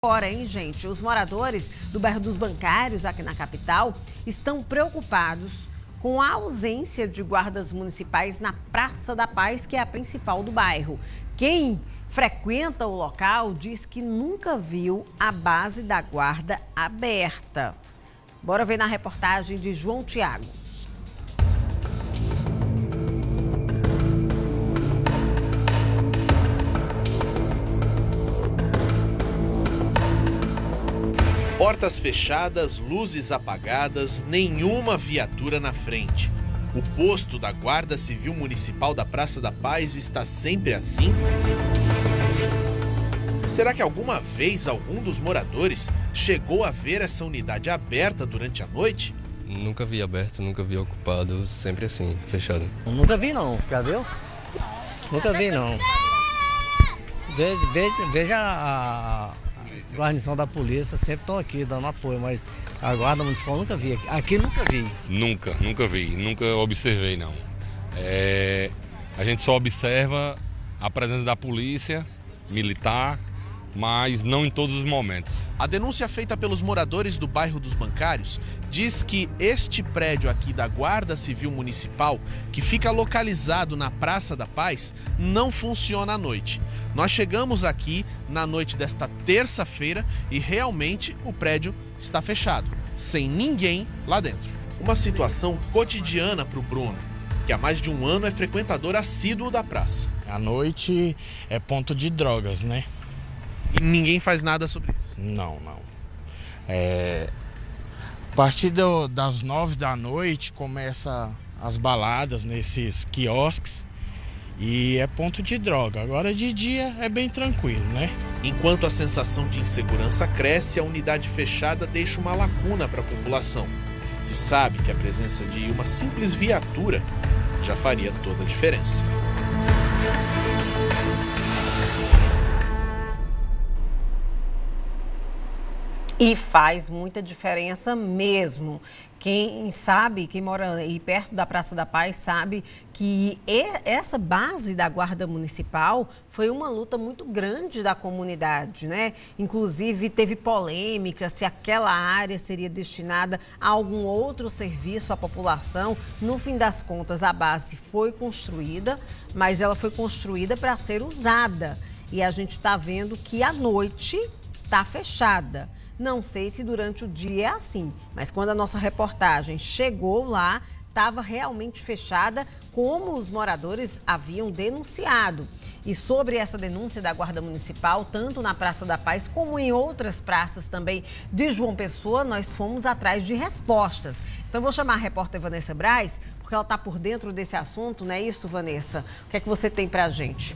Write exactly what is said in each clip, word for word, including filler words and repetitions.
Agora, hein, gente? Os moradores do bairro dos Bancários, aqui na capital, estão preocupados com a ausência de guardas municipais na Praça da Paz, que é a principal do bairro. Quem frequenta o local diz que nunca viu a base da guarda aberta. Bora ver na reportagem de João Tiago. Portas fechadas, luzes apagadas, nenhuma viatura na frente. O posto da Guarda Civil Municipal da Praça da Paz está sempre assim? Será que alguma vez algum dos moradores chegou a ver essa unidade aberta durante a noite? Nunca vi aberto, nunca vi ocupado, sempre assim, fechado. Nunca vi não, já viu? Nunca vi não. Veja, veja, veja a... A guarnição da polícia sempre estão aqui dando apoio, mas a guarda municipal nunca vi aqui. Aqui nunca vi. Nunca, nunca vi, nunca observei não. É, a gente só observa a presença da polícia militar, mas não em todos os momentos. A denúncia feita pelos moradores do bairro dos Bancários diz que este prédio aqui da Guarda Civil Municipal, que fica localizado na Praça da Paz, não funciona à noite. Nós chegamos aqui na noite desta terça-feira e realmente o prédio está fechado, sem ninguém lá dentro. Uma situação cotidiana para o Bruno, que há mais de um ano é frequentador assíduo da praça. À noite é ponto de drogas, né? E ninguém faz nada sobre isso? Não, não. É... A partir do, das nove da noite começa as baladas nesses quiosques e é ponto de droga. Agora de dia é bem tranquilo, né? Enquanto a sensação de insegurança cresce, a unidade fechada deixa uma lacuna para a população, que sabe que a presença de uma simples viatura já faria toda a diferença. E faz muita diferença mesmo. Quem sabe, quem mora aí perto da Praça da Paz sabe que essa base da Guarda Municipal foi uma luta muito grande da comunidade, né? Inclusive teve polêmica se aquela área seria destinada a algum outro serviço à população. No fim das contas, a base foi construída, mas ela foi construída para ser usada. E a gente está vendo que à noite está fechada. Não sei se durante o dia é assim, mas quando a nossa reportagem chegou lá, estava realmente fechada, como os moradores haviam denunciado. E sobre essa denúncia da Guarda Municipal, tanto na Praça da Paz como em outras praças também de João Pessoa, nós fomos atrás de respostas. Então, vou chamar a repórter Vanessa Braz, porque ela está por dentro desse assunto, não é isso, Vanessa? O que é que você tem para a gente?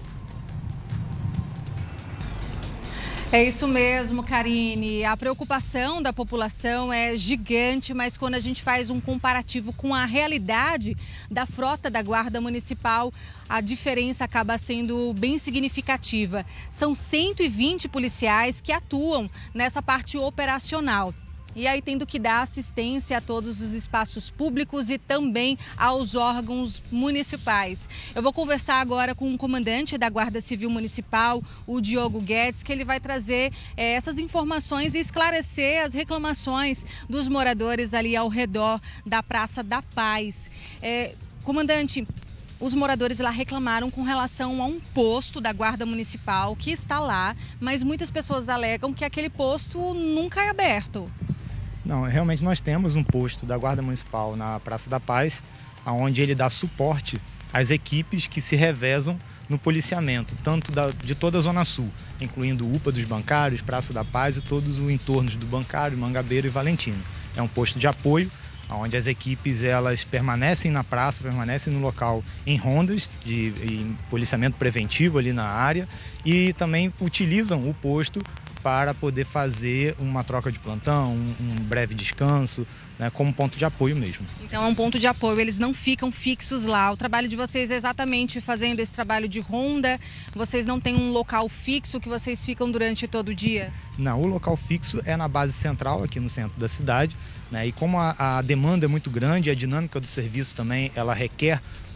É isso mesmo, Karine. A preocupação da população é gigante, mas quando a gente faz um comparativo com a realidade da frota da Guarda Municipal, a diferença acaba sendo bem significativa. São cento e vinte policiais que atuam nessa parte operacional. E aí tendo que dar assistência a todos os espaços públicos e também aos órgãos municipais. Eu vou conversar agora com o comandante da Guarda Civil Municipal, o Diogo Guedes, que ele vai trazer é, essas informações e esclarecer as reclamações dos moradores ali ao redor da Praça da Paz. É, comandante, os moradores lá reclamaram com relação a um posto da Guarda Municipal que está lá, mas muitas pessoas alegam que aquele posto nunca é aberto. Não, realmente nós temos um posto da Guarda Municipal na Praça da Paz, onde ele dá suporte às equipes que se revezam no policiamento, tanto da, de toda a Zona Sul, incluindo U P A dos Bancários, Praça da Paz e todos os entornos do Bancário, Mangabeira e Valentino. É um posto de apoio, onde as equipes elas permanecem na praça, permanecem no local em rondas de em policiamento preventivo ali na área e também utilizam o posto para poder fazer uma troca de plantão, um, um breve descanso, né, como ponto de apoio mesmo. Então é um ponto de apoio, eles não ficam fixos lá. O trabalho de vocês é exatamente fazendo esse trabalho de ronda? Vocês não têm um local fixo que vocês ficam durante todo o dia? Não, o local fixo é na base central, aqui no centro da cidade, né, e como a, a demanda é muito grande, a dinâmica do serviço também, ela requer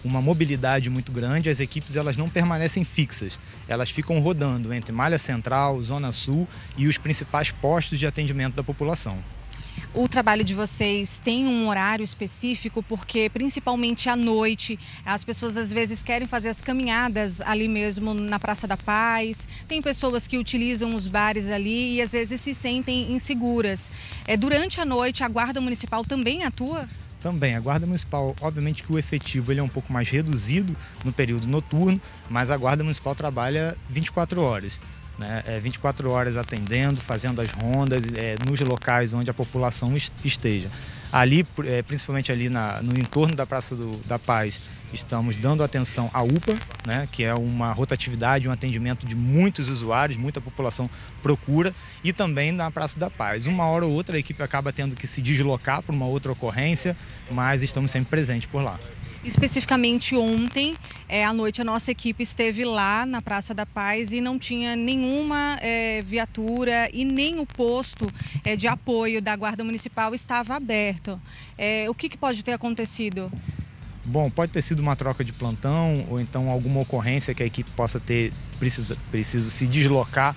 uma mobilidade muito grande, as equipes elas não permanecem fixas, elas ficam rodando entre Malha Central, Zona Sul e os principais postos de atendimento da população. O trabalho de vocês tem um horário específico, porque principalmente à noite as pessoas às vezes querem fazer as caminhadas ali mesmo na Praça da Paz, tem pessoas que utilizam os bares ali e às vezes se sentem inseguras. É, durante a noite a Guarda Municipal também atua? Também, a Guarda Municipal, obviamente que o efetivo ele é um pouco mais reduzido no período noturno, mas a Guarda Municipal trabalha vinte e quatro horas. Né, é, vinte e quatro horas atendendo, fazendo as rondas é, nos locais onde a população esteja. Ali, é, principalmente ali na, no entorno da Praça do, da Paz, estamos dando atenção à U P A, né, que é uma rotatividade, um atendimento de muitos usuários, muita população procura, e também na Praça da Paz. Uma hora ou outra a equipe acaba tendo que se deslocar para uma outra ocorrência, mas estamos sempre presentes por lá. Especificamente ontem, é, à noite, a nossa equipe esteve lá na Praça da Paz e não tinha nenhuma é, viatura e nem o posto é, de apoio da Guarda Municipal estava aberto. É, o que, que pode ter acontecido? Bom, pode ter sido uma troca de plantão ou então alguma ocorrência que a equipe possa ter precisa, preciso se deslocar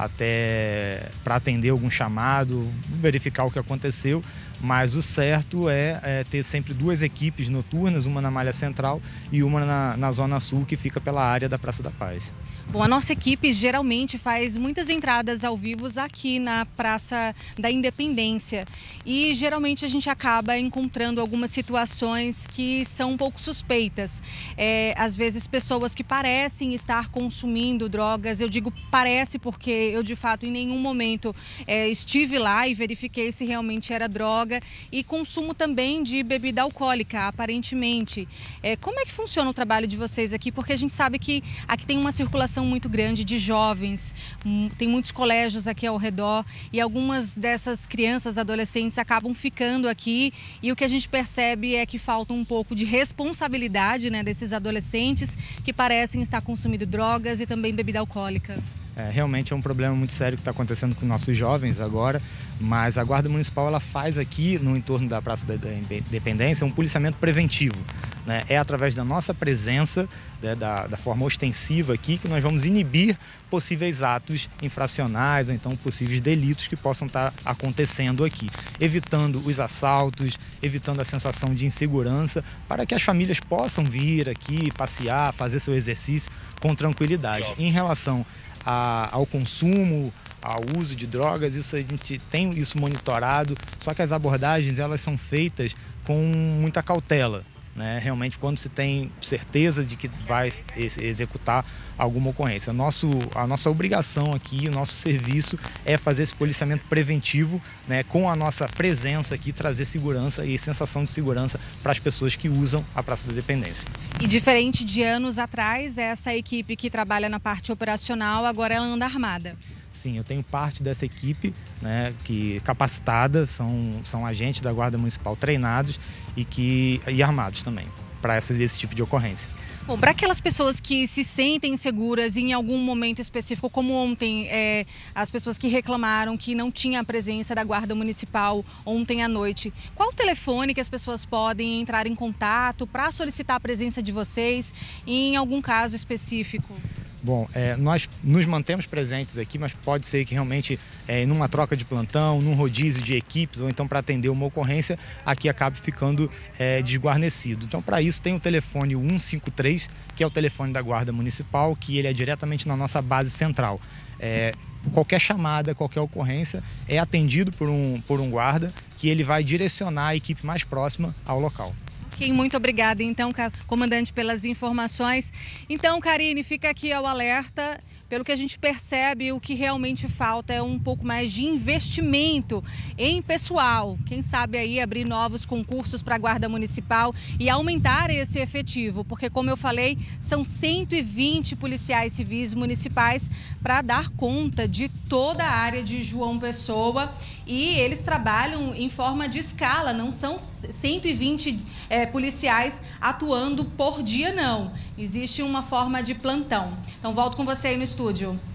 até para atender algum chamado, verificar o que aconteceu, mas o certo é, é ter sempre duas equipes noturnas, uma na Malha Central e uma na, na Zona Sul, que fica pela área da Praça da Paz. Bom, a nossa equipe geralmente faz muitas entradas ao vivo aqui na Praça da Independência e geralmente a gente acaba encontrando algumas situações que são um pouco suspeitas. É, às vezes pessoas que parecem estar consumindo drogas, eu digo parece porque eu de fato em nenhum momento é, estive lá e verifiquei se realmente era droga, e consumo também de bebida alcoólica, aparentemente. É, como é que funciona o trabalho de vocês aqui? Porque a gente sabe que aqui tem uma circulação muito grande de jovens, tem muitos colégios aqui ao redor e algumas dessas crianças, adolescentes acabam ficando aqui, e o que a gente percebe é que falta um pouco de responsabilidade, né, desses adolescentes que parecem estar consumindo drogas e também bebida alcoólica. É, realmente é um problema muito sério que está acontecendo com nossos jovens agora, mas a Guarda Municipal ela faz aqui no entorno da Praça da Independência um policiamento preventivo. Né? É através da nossa presença, né, da, da forma ostensiva aqui, que nós vamos inibir possíveis atos infracionais ou então possíveis delitos que possam estar acontecendo aqui, evitando os assaltos, evitando a sensação de insegurança, para que as famílias possam vir aqui, passear, fazer seu exercício com tranquilidade. Em relação a, ao consumo, ao uso de drogas, isso a gente tem isso monitorado, só que as abordagens elas são feitas com muita cautela. Né? Realmente, quando se tem certeza de que vai executar alguma ocorrência. Nosso, a nossa obrigação aqui, o nosso serviço é fazer esse policiamento preventivo, né, com a nossa presença aqui, trazer segurança e sensação de segurança para as pessoas que usam a Praça da Independência. E diferente de anos atrás, essa equipe que trabalha na parte operacional agora ela anda armada. Sim, eu tenho parte dessa equipe, né, que capacitada, são, são agentes da Guarda Municipal treinados e, que, e armados também, para esse tipo de ocorrência. Bom, para aquelas pessoas que se sentem seguras em algum momento específico, como ontem, é, as pessoas que reclamaram que não tinha a presença da Guarda Municipal ontem à noite, qual o telefone que as pessoas podem entrar em contato para solicitar a presença de vocês em algum caso específico? Bom, é, nós nos mantemos presentes aqui, mas pode ser que realmente é, numa troca de plantão, num rodízio de equipes ou então para atender uma ocorrência, aqui acabe ficando é, desguarnecido. Então, para isso tem o telefone cento e cinquenta e três, que é o telefone da Guarda Municipal, que ele é diretamente na nossa base central. É, qualquer chamada, qualquer ocorrência é atendido por um, por um guarda, que ele vai direcionar a equipe mais próxima ao local. Muito obrigada, então, comandante, pelas informações. Então, Karine, fica aqui ao alerta. Pelo que a gente percebe, o que realmente falta é um pouco mais de investimento em pessoal. Quem sabe aí abrir novos concursos para a Guarda Municipal e aumentar esse efetivo, porque, como eu falei, são cento e vinte policiais civis municipais para dar conta de toda a área de João Pessoa, e eles trabalham em forma de escala, não são cento e vinte é, policiais atuando por dia, não. Existe uma forma de plantão. Então, volto com você aí no estúdio.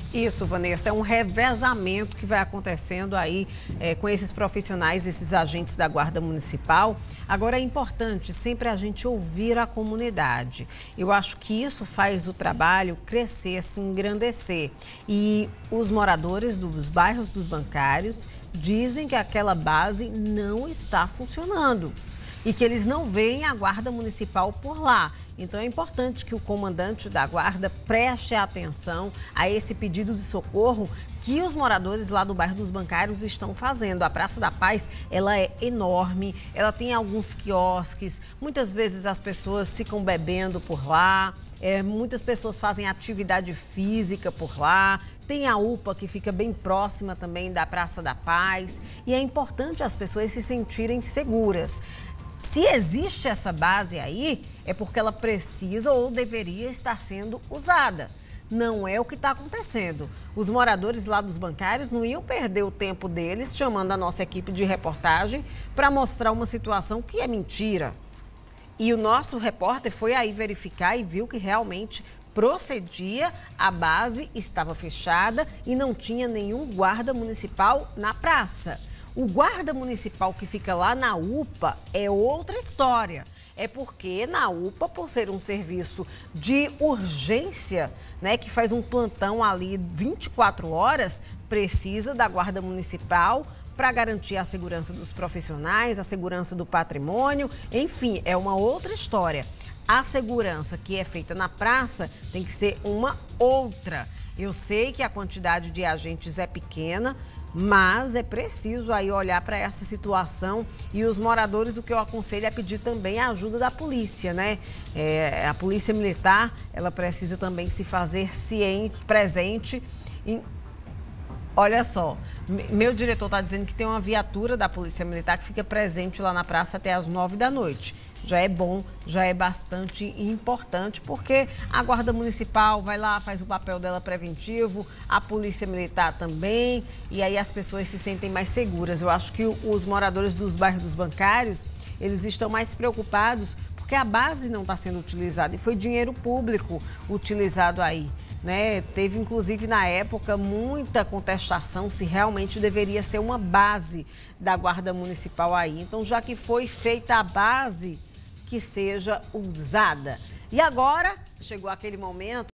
Isso, Vanessa, é um revezamento que vai acontecendo aí é, com esses profissionais, esses agentes da Guarda Municipal. Agora é importante sempre a gente ouvir a comunidade. Eu acho que isso faz o trabalho crescer, se engrandecer. E os moradores dos bairros dos bancários dizem que aquela base não está funcionando e que eles não veem a Guarda Municipal por lá. Então é importante que o comandante da guarda preste atenção a esse pedido de socorro que os moradores lá do bairro dos Bancários estão fazendo. A Praça da Paz, ela é enorme, ela tem alguns quiosques, muitas vezes as pessoas ficam bebendo por lá, é, muitas pessoas fazem atividade física por lá, tem a U P A que fica bem próxima também da Praça da Paz e é importante as pessoas se sentirem seguras. Se existe essa base aí, é porque ela precisa ou deveria estar sendo usada. Não é o que está acontecendo. Os moradores lá dos Bancários não iam perder o tempo deles chamando a nossa equipe de reportagem para mostrar uma situação que é mentira. E o nosso repórter foi aí verificar e viu que realmente procedia, a base estava fechada e não tinha nenhum guarda municipal na praça. O guarda municipal que fica lá na U P A é outra história. É porque na U P A, por ser um serviço de urgência, né, que faz um plantão ali vinte e quatro horas, precisa da guarda municipal para garantir a segurança dos profissionais, a segurança do patrimônio, enfim, é uma outra história. A segurança que é feita na praça tem que ser uma outra. Eu sei que a quantidade de agentes é pequena, mas é preciso aí olhar para essa situação e os moradores, o que eu aconselho é pedir também a ajuda da polícia, né? É, a polícia militar, ela precisa também se fazer ciente, presente. Em... Olha só, meu diretor está dizendo que tem uma viatura da polícia militar que fica presente lá na praça até as nove da noite. Já é bom, já é bastante importante, porque a Guarda Municipal vai lá, faz o papel dela preventivo, a Polícia Militar também, e aí as pessoas se sentem mais seguras. Eu acho que os moradores dos bairros dos Bancários, eles estão mais preocupados porque a base não está sendo utilizada e foi dinheiro público utilizado aí. Né? Teve, inclusive, na época, muita contestação se realmente deveria ser uma base da Guarda Municipal aí. Então, já que foi feita a base, que seja usada. E agora, chegou aquele momento